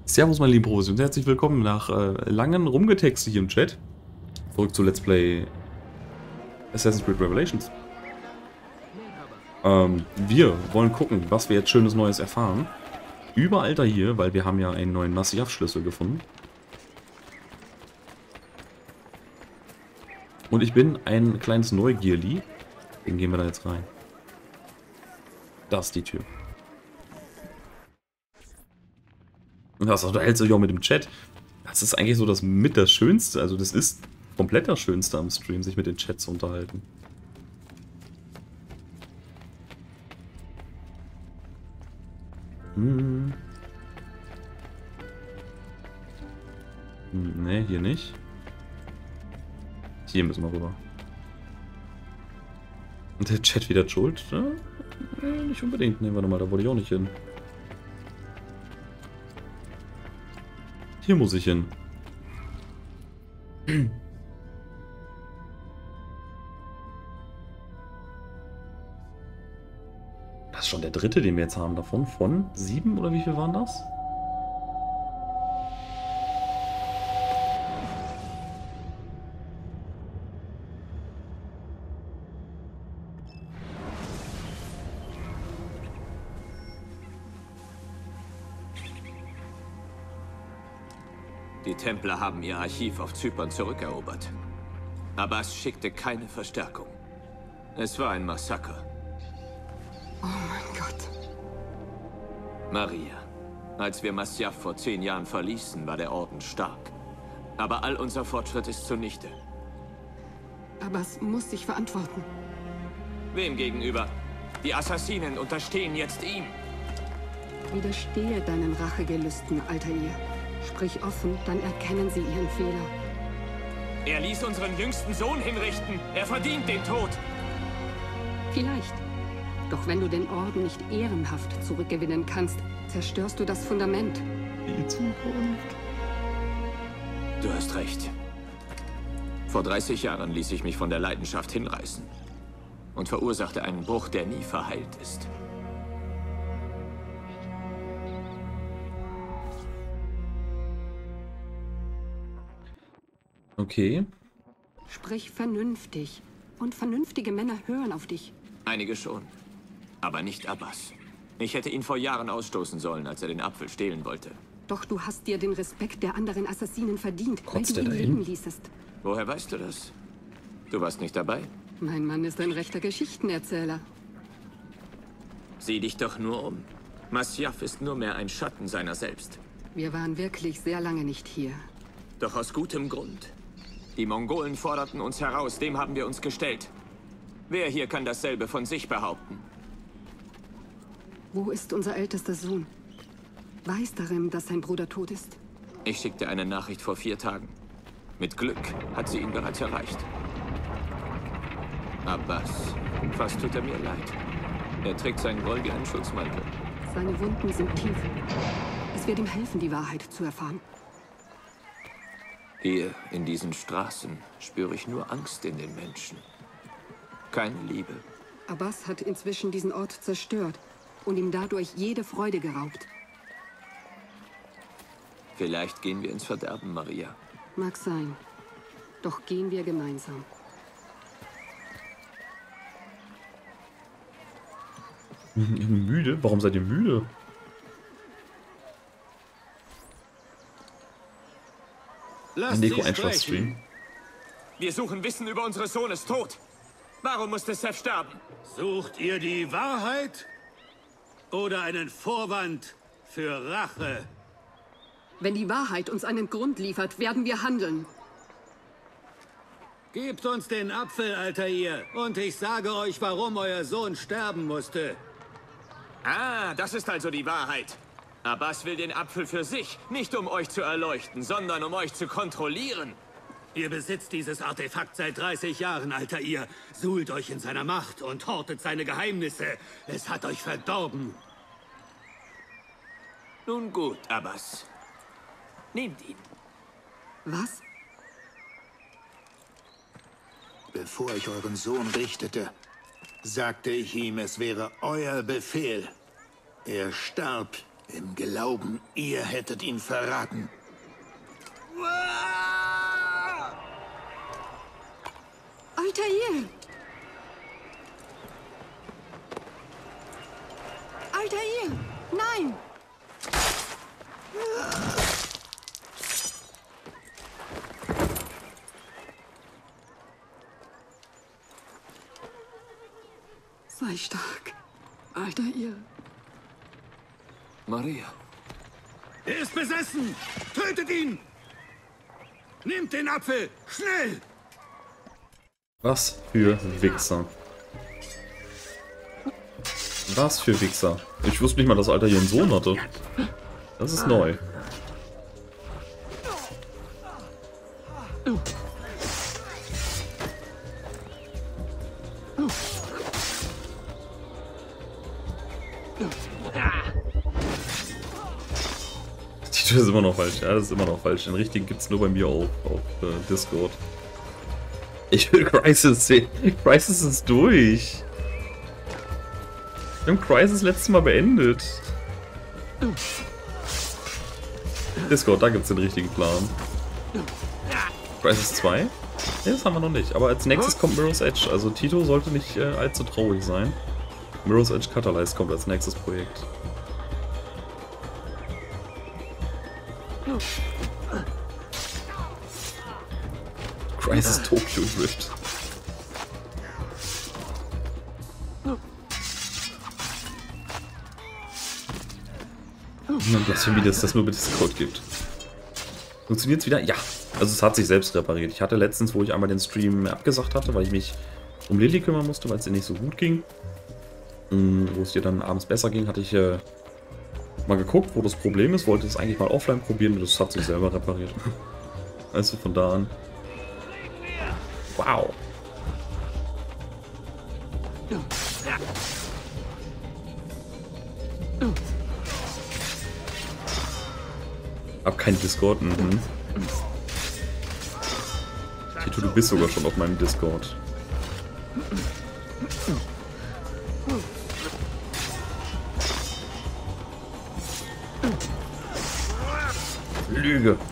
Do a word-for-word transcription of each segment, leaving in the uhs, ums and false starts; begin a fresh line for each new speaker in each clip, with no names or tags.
Servus meine lieben Pros und herzlich willkommen nach äh, langen Rumgetexte hier im Chat. Zurück zu Let's Play Assassin's Creed Revelations. Ähm, wir wollen gucken, was wir jetzt schönes Neues erfahren. Über Alter hier, weil wir haben ja einen neuen Masyaf-Schlüssel gefunden. Und ich bin ein kleines Neugierli. Den gehen wir da jetzt rein. Das ist die Tür. Was unterhältst du dich auch mit dem Chat? Das ist eigentlich so das mit das Schönste. Also das ist komplett das Schönste am Stream, sich mit den Chats zu unterhalten. Hm. Hm, ne, hier nicht. Hier müssen wir rüber. Und der Chat wieder schuld? Ja, nee, nicht unbedingt. Ne, warte mal, da wollte ich auch nicht hin. Hier muss ich hin. Das ist schon der dritte, den wir jetzt haben davon. Von sieben oder wie viel waren das?
Die Templer haben ihr Archiv auf Zypern zurückerobert. Abbas schickte keine Verstärkung. Es war ein Massaker.
Oh mein Gott.
Maria, als wir Masyaf vor zehn Jahren verließen, war der Orden stark. Aber all unser Fortschritt ist zunichte.
Abbas muss sich verantworten.
Wem gegenüber? Die Assassinen unterstehen jetzt ihm.
Widerstehe deinen Rachegelüsten, Altair. Sprich offen, dann erkennen sie ihren Fehler.
Er ließ unseren jüngsten Sohn hinrichten. Er verdient den Tod.
Vielleicht. Doch wenn du den Orden nicht ehrenhaft zurückgewinnen kannst, zerstörst du das Fundament.
Die Zukunft.
Du hast recht. Vor dreißig Jahren ließ ich mich von der Leidenschaft hinreißen und verursachte einen Bruch, der nie verheilt ist.
Okay.
Sprich vernünftig. Und vernünftige Männer hören auf dich.
Einige schon. Aber nicht Abbas. Ich hätte ihn vor Jahren ausstoßen sollen, als er den Apfel stehlen wollte.
Doch du hast dir den Respekt der anderen Assassinen verdient,
Kotzt
weil du
der
ihn
dahin?
leben ließest.
Woher weißt du das? Du warst nicht dabei?
Mein Mann ist ein rechter Geschichtenerzähler.
Sieh dich doch nur um. Masyaf ist nur mehr ein Schatten seiner selbst.
Wir waren wirklich sehr lange nicht hier.
Doch aus gutem Grund. Die Mongolen forderten uns heraus, dem haben wir uns gestellt. Wer hier kann dasselbe von sich behaupten?
Wo ist unser ältester Sohn? Weiß Darim, dass sein Bruder tot ist?
Ich schickte eine Nachricht vor vier Tagen. Mit Glück hat sie ihn bereits erreicht. Abbas, fast tut er mir leid. Er trägt seinen Groll wie einen Schutzmantel.
Seine Wunden sind tief. Es wird ihm helfen, die Wahrheit zu erfahren.
Hier, in diesen Straßen, spüre ich nur Angst in den Menschen. Keine Liebe.
Abbas hat inzwischen diesen Ort zerstört und ihm dadurch jede Freude geraubt.
Vielleicht gehen wir ins Verderben, Maria.
Mag sein. Doch gehen wir gemeinsam.
Müde? Warum seid ihr müde?
Lass
Nico
sie
Einschlaf-Stream.
Wir suchen Wissen über unsere Sohnes Tod. Warum musste Seth sterben?
Sucht ihr die Wahrheit oder einen Vorwand für Rache?
Wenn die Wahrheit uns einen Grund liefert, werden wir handeln.
Gebt uns den Apfel, Altair, und ich sage euch, warum euer Sohn sterben musste.
Ah, das ist also die Wahrheit. Abbas will den Apfel für sich, nicht um euch zu erleuchten, sondern um euch zu kontrollieren.
Ihr besitzt dieses Artefakt seit dreißig Jahren, Altair. Suhlt euch in seiner Macht und hortet seine Geheimnisse. Es hat euch verdorben.
Nun gut, Abbas. Nehmt ihn.
Was?
Bevor ich euren Sohn richtete, sagte ich ihm, es wäre euer Befehl. Er starb, Im Glauben, ihr hättet ihn verraten.
Altair! Altair! Nein! Sei stark, Altair.
Maria.
Er ist besessen! Tötet ihn! Nehmt den Apfel! Schnell!
Was für Wichser. Was für Wichser. Ich wusste nicht mal, dass Altair hier einen Sohn hatte. Das ist neu. Die Tür ist immer noch falsch. Ja, das ist immer noch falsch. Den richtigen gibt es nur bei mir auf, auf äh, Discord. Ich will Crisis sehen. Crisis ist durch. Wir haben Crisis letztes Mal beendet. Discord, da gibt es den richtigen Plan. Crisis zwei? Ne, das haben wir noch nicht. Aber als nächstes kommt Mirror's Edge. Also Tito sollte nicht äh, allzu traurig sein. Mirror's Edge Catalyst kommt als nächstes Projekt. Crisis Tokyo Drift. Und Blasphemie, dass es das nur mit Discord gibt. Funktioniert es wieder? Ja. Also es hat sich selbst repariert. Ich hatte letztens, wo ich einmal den Stream abgesagt hatte, weil ich mich um Lilly kümmern musste, weil es ihr nicht so gut ging. Wo es ihr dann abends besser ging, hatte ich äh, mal geguckt, wo das Problem ist. Wollte es eigentlich mal offline probieren und das hat sich selber repariert. Also von da an. Wow. Hab kein Discord. Mhm. Tito, du bist sogar schon auf meinem Discord. Lüge.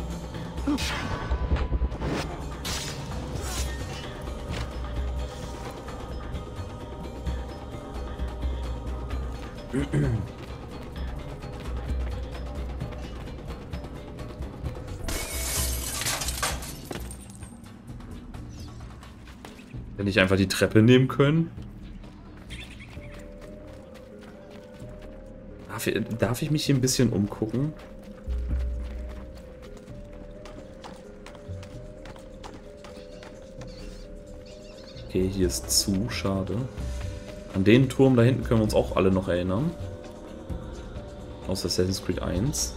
Wenn ich einfach die Treppe nehmen können. Darf ich, darf ich mich hier ein bisschen umgucken? Okay, hier ist zu, schade. An den Turm da hinten können wir uns auch alle noch erinnern. Aus Assassin's Creed eins.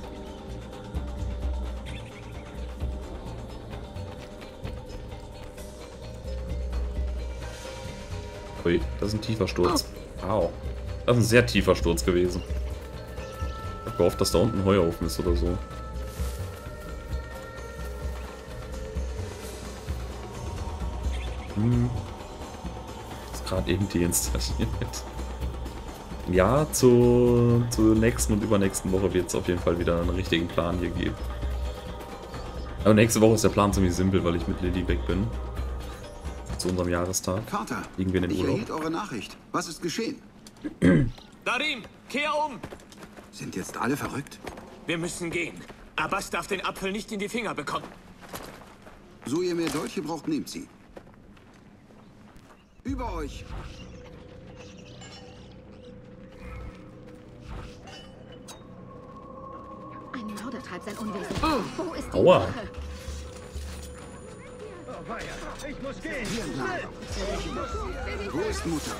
Ui, das ist ein tiefer Sturz. Wow. Das ist ein sehr tiefer Sturz gewesen. Ich hab gehofft, dass da unten ein Heuhaufen ist oder so. Hm. Ist gerade eben deinstalliert. Ja, zu, zur nächsten und übernächsten Woche wird es auf jeden Fall wieder einen richtigen Plan hier geben. Aber nächste Woche ist der Plan ziemlich simpel, weil ich mit Lilly weg bin. Zu unserem Jahrestag.
Vater,
liegen wir in den
ich
Urlaub.
erhielt eure Nachricht. Was ist geschehen?
Darim, kehr um!
Sind jetzt alle verrückt?
Wir müssen gehen. Abbas darf den Apfel nicht in die Finger bekommen.
So ihr mehr Dolche braucht, nehmt sie. Über euch!
Ein Mörder treibt sein Unwesen. Wo ist die
Aua.
Wache?
Ich muss gehen!
Wo ist Mutter?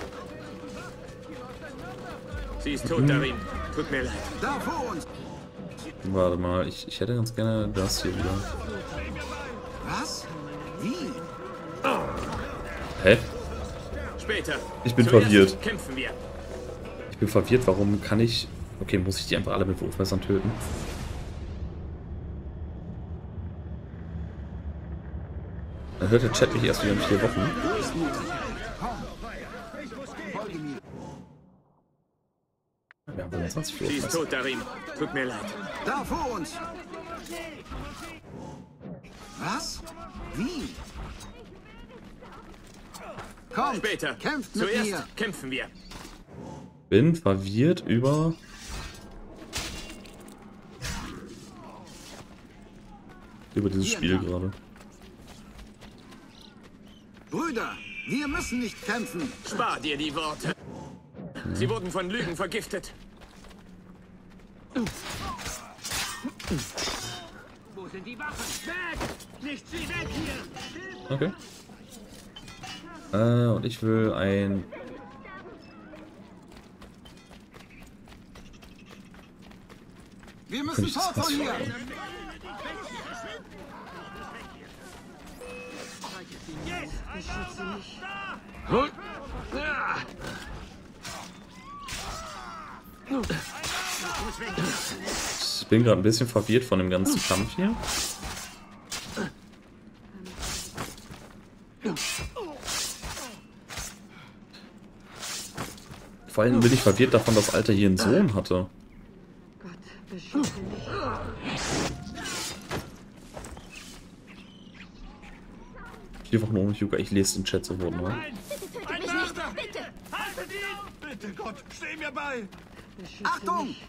Sie ist tot, Darim. Tut mir leid.
Da vor uns!
Warte mal, ich, ich hätte ganz gerne das hier wieder.
Was? Wie?
Hä?
Später.
Ich bin
Zuerst
verwirrt.
Kämpfen wir.
Ich bin verwirrt, warum kann ich... Okay, muss ich die einfach alle mit Wurfmessern töten? Dann hört der Chat mich erst wieder in vier Wochen.
Wo ist Mutter? Komm! Folge mir!
Ja, fünfundzwanzig
Sie ist
Uhr.
tot, Darin. Tut mir leid.
Da vor uns! Was? Wie? Kommt,
Später.
kämpft mit
Zuerst
mir!
kämpfen wir.
Bin verwirrt über... über dieses
Hier
Spiel
entlang.
gerade.
Brüder, wir müssen nicht kämpfen!
Spar dir die Worte. Sie wurden von Lügen vergiftet.
Wo sind die Waffen? Weg! Nicht sie weg hier!
Okay. Äh, und ich will ein...
Wir müssen
Könnte ich das
fort von hier!
Ich bin gerade ein bisschen verwirrt von dem ganzen Kampf hier. Vor allem bin ich verwirrt davon, dass Alter hier einen Sohn hatte.
Gott, beschütze mich.
Vier Wochen ohne Yuga, ich lese den Chat sofort mal.
Ein Mörder! Bitte! Haltet ihn! Bitte, Gott, steh mir bei!
Beschütze
Achtung!
mich.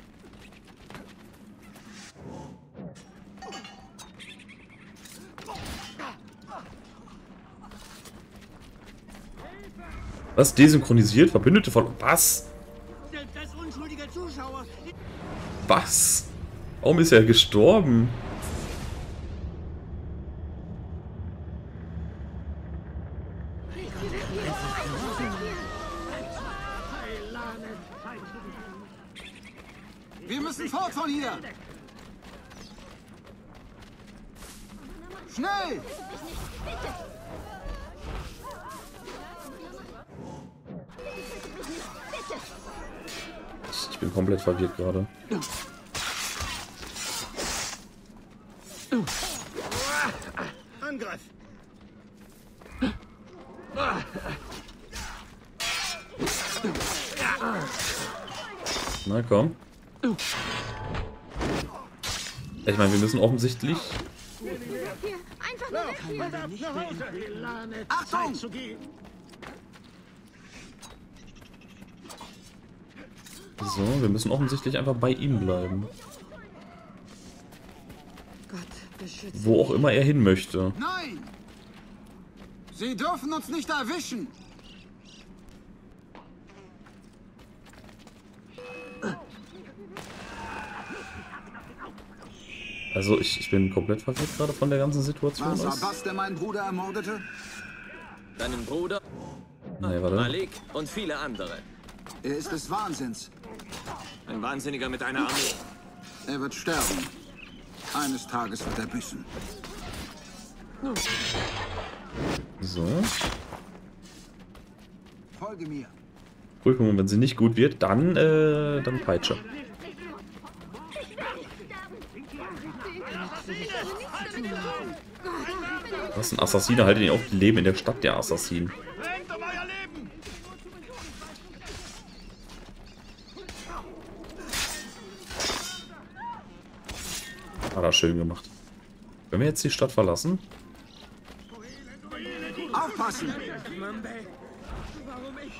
Was? Desynchronisiert? Verbündete von... Was?
Selbst als unschuldiger Zuschauer.
Was? Warum ist er gestorben?
Wir müssen fort von hier! Schnell!
Ich bin komplett verwirrt gerade.
Angriff!
Na komm. Ich meine, wir müssen offensichtlich...
Hier, einfach nur weg hier.
Nach Hause, Ilane!
Achtung!
Zeit zu gehen!
So, wir müssen offensichtlich einfach bei ihm bleiben.
Gott, beschütze
Wo auch immer er hin möchte.
Nein! Sie dürfen uns nicht erwischen!
Also ich, ich bin komplett verwirrt gerade von der ganzen Situation
Was war
aus.
das, der meinen Bruder ermordete?
Deinen Bruder,
Nee, warte.
Malik und viele andere.
Er ist des Wahnsinns.
Ein Wahnsinniger mit einer Armee.
Er wird sterben. Eines Tages wird er büßen.
So.
Folge mir.
Prüfung, wenn sie nicht gut wird, dann, äh, dann Peitsche. Was ist ein Assassiner? Haltet ihn auf, die leben in der Stadt, der Assassin.
Rennt um euer Leben!
Hat er schön gemacht. Können wir jetzt die Stadt verlassen?
Aufpassen!
Warum ich?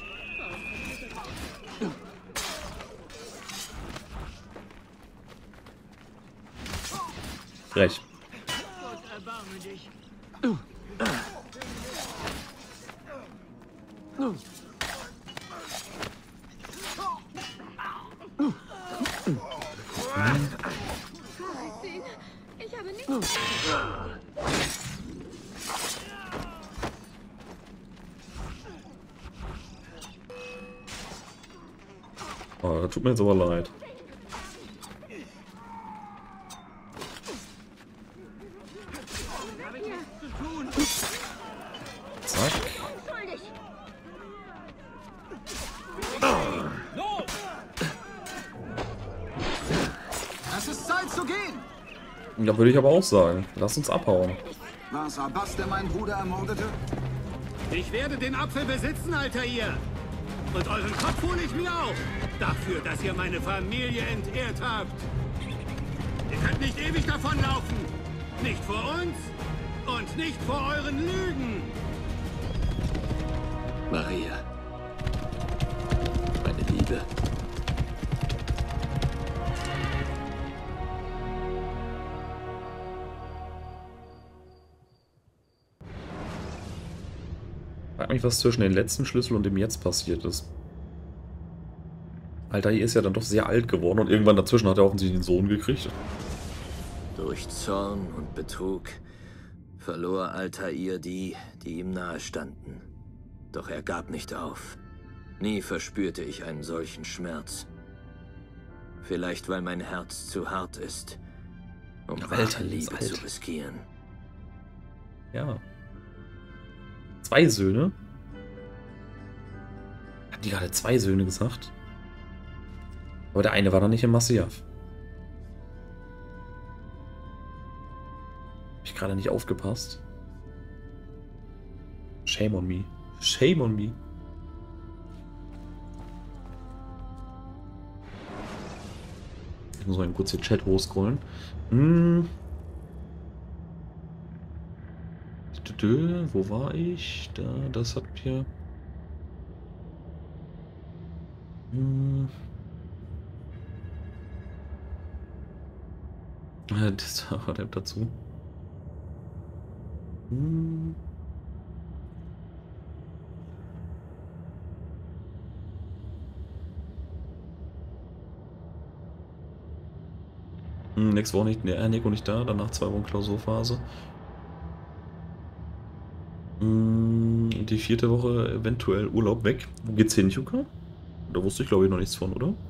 Frech.
Gott, erbarme dich!
Ich habe nichts.
Oh, tut mir jetzt aber leid. Zack.
Es ist Zeit zu gehen!
Da würde ich aber auch sagen. Lass uns abhauen.
War es Abbas, der meinen Bruder ermordete?
Ich werde den Apfel besitzen, Alter ihr! Und euren Kopf hole ich mir auch. Dafür, dass ihr meine Familie entehrt habt. Ihr könnt nicht ewig davonlaufen. Nicht vor uns und nicht vor euren Lügen.
Maria. Meine Liebe.
Ich frage mich, was zwischen dem letzten Schlüssel und dem jetzt passiert ist. Altair ist ja dann doch sehr alt geworden und irgendwann dazwischen hat er offensichtlich einen Sohn gekriegt.
Durch Zorn und Betrug verlor Altair die, die ihm nahestanden. Doch er gab nicht auf. Nie verspürte ich einen solchen Schmerz. Vielleicht, weil mein Herz zu hart ist, um
Ja,
wahre
Altair ist
Liebe
alt.
zu riskieren.
Ja. Zwei Söhne? Hat die gerade zwei Söhne gesagt? Aber der eine war doch nicht im Masyaf. Hab ich gerade nicht aufgepasst. Shame on me. Shame on me. Ich muss mal kurz den Chat hochscrollen. Hm. Wo war ich? Da, das hat hier. Hm. Das war der dazu. Hm. Hm, nächste Woche nicht, ne, Nico nicht da, danach zwei Wochen Klausurphase. Hm, die vierte Woche eventuell Urlaub weg. Wo geht's hin, Juka? Da wusste ich glaube ich noch nichts von, oder?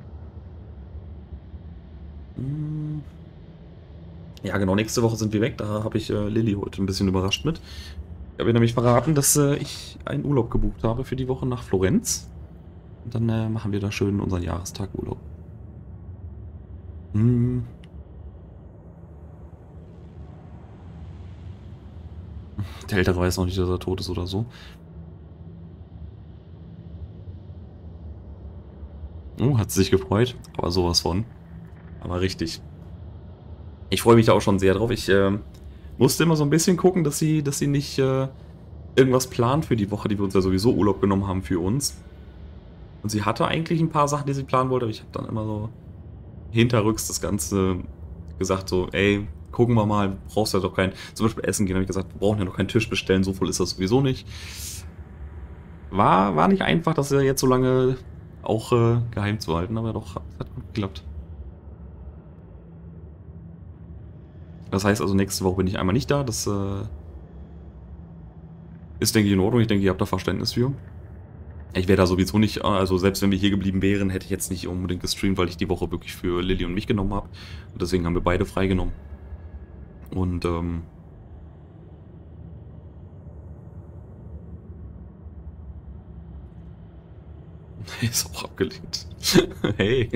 Hm. Ja, genau, nächste Woche sind wir weg. Da habe ich äh, Lilly heute ein bisschen überrascht mit. Ich habe ihr nämlich verraten, dass äh, ich einen Urlaub gebucht habe für die Woche nach Florenz. Und dann äh, machen wir da schön unseren Jahrestag Urlaub. Hm. Der Ältere weiß noch nicht, dass er tot ist oder so. Oh, hat sich gefreut. Aber sowas von. Aber richtig. Ich freue mich da auch schon sehr drauf. Ich äh, musste immer so ein bisschen gucken, dass sie, dass sie nicht äh, irgendwas plant für die Woche, die wir uns ja sowieso Urlaub genommen haben für uns. Und sie hatte eigentlich ein paar Sachen, die sie planen wollte, aber ich habe dann immer so hinterrücks das Ganze gesagt, so, ey, gucken wir mal, brauchst ja doch keinen, zum Beispiel Essen gehen, habe ich gesagt, wir brauchen ja noch keinen Tisch bestellen, so voll ist das sowieso nicht. War, war nicht einfach, das ja jetzt so lange auch äh, geheim zu halten, aber doch, es hat gut geklappt. Das heißt also, nächste Woche bin ich einmal nicht da, das äh, ist, denke ich, in Ordnung, ich denke, ihr habt da Verständnis für. Ich wäre da sowieso nicht, also selbst wenn wir hier geblieben wären, hätte ich jetzt nicht unbedingt gestreamt, weil ich die Woche wirklich für Lilly und mich genommen habe. Und deswegen haben wir beide freigenommen. Und, ähm... ist auch abgelehnt. Hey.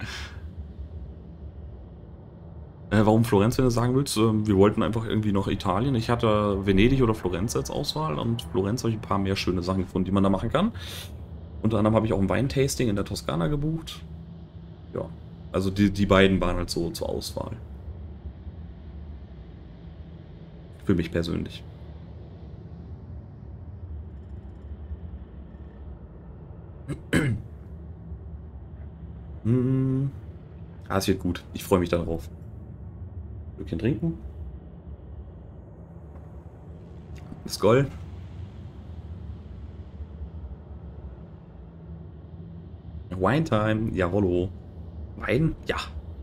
Äh, warum Florenz, wenn du sagen willst? Ähm, wir wollten einfach irgendwie noch Italien. Ich hatte Venedig oder Florenz als Auswahl und Florenz habe ich ein paar mehr schöne Sachen gefunden, die man da machen kann. Unter anderem habe ich auch ein Weintasting in der Toskana gebucht. Ja, also die, die beiden waren halt so zur Auswahl. Für mich persönlich. hm. Ah, es wird gut. Ich freue mich darauf. Ein Stückchen trinken. Skoll. Wine Time. Jawollo. Wein? Ja.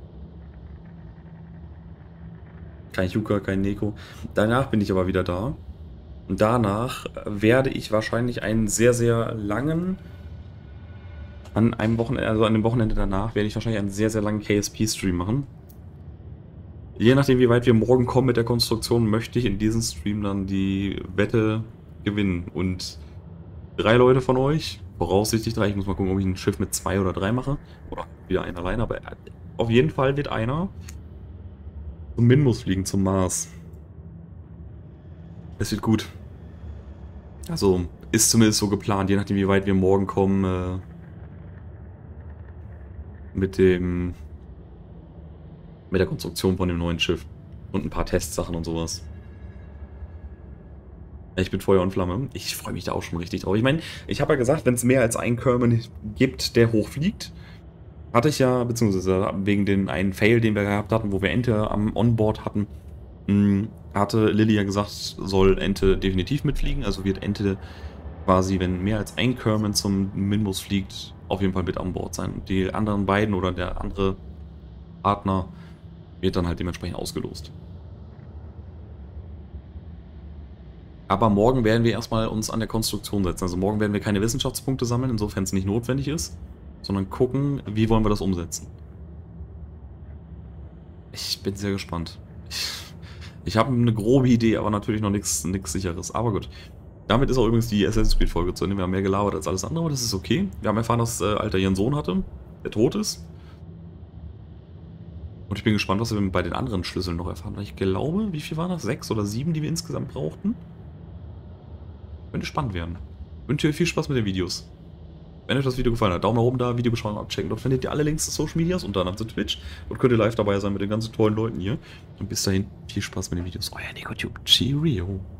Kein Juka, kein Neko. Danach bin ich aber wieder da. Und danach werde ich wahrscheinlich einen sehr, sehr langen, an einem Wochenende, also an dem Wochenende danach, werde ich wahrscheinlich einen sehr, sehr langen K S P-Stream machen. Je nachdem, wie weit wir morgen kommen mit der Konstruktion, möchte ich in diesem Stream dann die Wette gewinnen. Und drei Leute von euch, voraussichtlich drei, ich muss mal gucken, ob ich ein Schiff mit zwei oder drei mache. Oder wieder einer alleine, aber auf jeden Fall wird einer zum Minmus fliegen, zum Mars. Es wird gut. Also, Ist zumindest so geplant, je nachdem wie weit wir morgen kommen. Äh, mit dem... mit der Konstruktion von dem neuen Schiff. Und ein paar Testsachen und sowas. Ich bin Feuer und Flamme. Ich freue mich da auch schon richtig drauf. Ich meine, ich habe ja gesagt, wenn es mehr als einen Kerman gibt, der hochfliegt, hatte ich ja, beziehungsweise wegen dem einen Fail, den wir gehabt hatten, wo wir Ente am Onboard hatten, hatte Lilly ja gesagt, soll Ente definitiv mitfliegen. Also wird Ente quasi, wenn mehr als ein Kerman zum Minmus fliegt, auf jeden Fall mit an Bord sein. Und die anderen beiden oder der andere Partner wird dann halt dementsprechend ausgelost. Aber morgen werden wir erstmal uns an der Konstruktion setzen. Also morgen werden wir keine Wissenschaftspunkte sammeln, insofern es nicht notwendig ist, sondern gucken, wie wollen wir das umsetzen. Ich bin sehr gespannt. Ich, ich habe eine grobe Idee, aber natürlich noch nichts nichts Sicheres. Aber gut. Damit ist auch übrigens die Assassin's Creed Folge zu Ende. Wir haben mehr gelabert als alles andere, aber das ist okay. Wir haben erfahren, dass äh, Alter ihren Sohn hatte, der tot ist. Und ich bin gespannt, was wir bei den anderen Schlüsseln noch erfahren. Ich glaube, wie viel waren das? Sechs oder sieben, die wir insgesamt brauchten? Könnte spannend werden. Ich wünsche euch viel Spaß mit den Videos. Wenn euch das Video gefallen hat, Daumen nach oben da, Videobeschreibung abchecken. Dort findet ihr alle Links zu Social Medias, unter anderem zu Twitch. Dort könnt ihr live dabei sein mit den ganzen tollen Leuten hier. Und bis dahin, viel Spaß mit den Videos. Euer Nicotube. Cheerio.